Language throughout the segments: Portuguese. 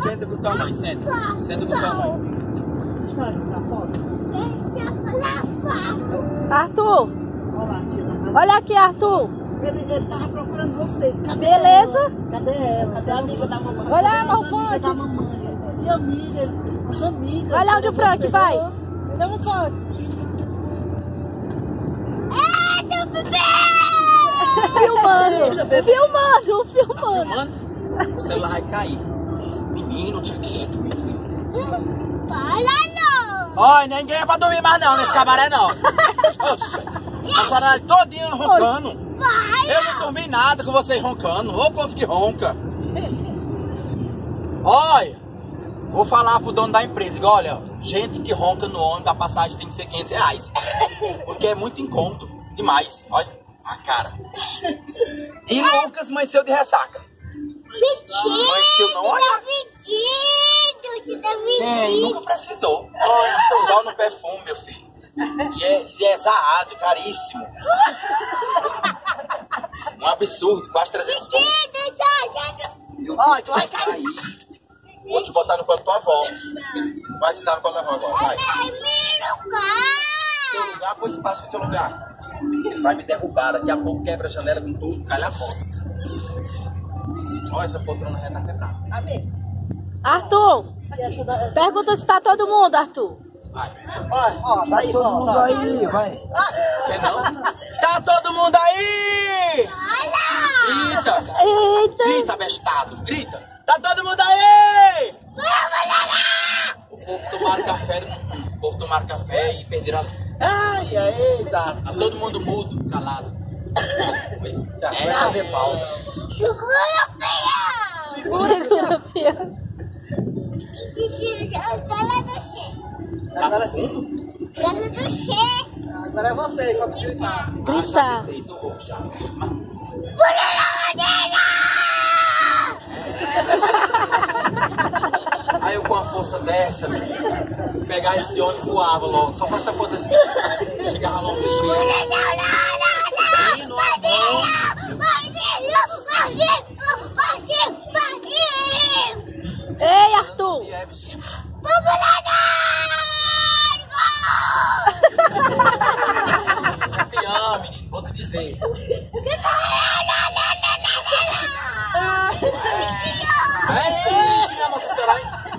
Senta com tua mãe, senta. Senta com tua mãe. Deixa eu tirar foto. Arthur, Olha lá, tia. olha aqui, Arthur. Ele tava procurando vocês. Cadê Beleza? ela? Cadê ela? Cadê a amiga da mamãe? Olha Cadê a mão amiga forte. da mamãe? Que amiga? As amigas. Vai lá onde o Frank Você- vai. Chama o Frank. Filmando. Filmando? O celular vai cair. Menino, tia quieto, menino. Olha, ninguém é pra dormir mais não, nesse cabaré não. Oxe, a senhora todinha roncando. Eu não dormi nada com vocês roncando. Ô povo que ronca. Olha, vou falar pro dono da empresa. Digo, olha, gente que ronca no ônibus, a passagem tem que ser R$500. Porque é muito incômodo. Demais. Olha a cara. E Lucas amanheceu de ressaca. Amanheceu não, olha. Nunca precisou. Olha, só no perfume, meu filho. E é exaado, caríssimo. Um absurdo, quase 300 conto. Olha, tu vai cair. Vou te botar no colo da tua avó. Vai se dar no colo da avó agora, vai. Teu lugar, põe espaço pro teu lugar. Ele vai me derrubar, daqui a pouco quebra a janela com tudo, calha a foto. Olha, essa poltrona já tá quebrada. Arthur, pergunta se tá todo mundo, Arthur. Vai. Ó, daí, volta. Aí, vai. Quer não? Tá todo mundo aí! Grita! Eita. Grita, bestado! Grita! Tá todo mundo aí! O povo tomaram café, o povo tomaram café e perderam a... Ai, eita. Tá todo mundo mudo, calado. É, ver pau. Segura, Pia. Tá no fundo? Agora é você, quando gritar. Ah, já Grita. gritei, tô rouco já. Aí eu com a força dessa, pegar esse ônibus voava logo. Só pra essa força desse menino, chegava logo ligeiro. Menino, amor. Ei, Arthur. E é, bichinha? Campeão, menino, vou te dizer. É isso, minha Nossa Senhora.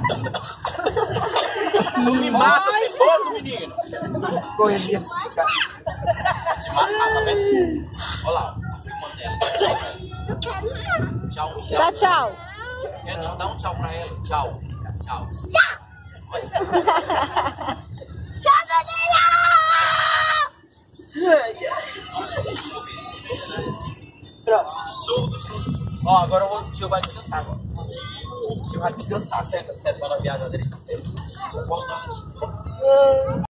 Não me mata se fogo, menino. Correria. Te matar, tá vendo? Olha lá, filmando ela. Tchau. Dá tchau. Quer não? Dá um tchau pra ela. Tchau. Tchau. Olha. Surdo. Ó, agora o tio vai descansar agora. O tio vai descansar. Senta, vai na viagem dele. Senta.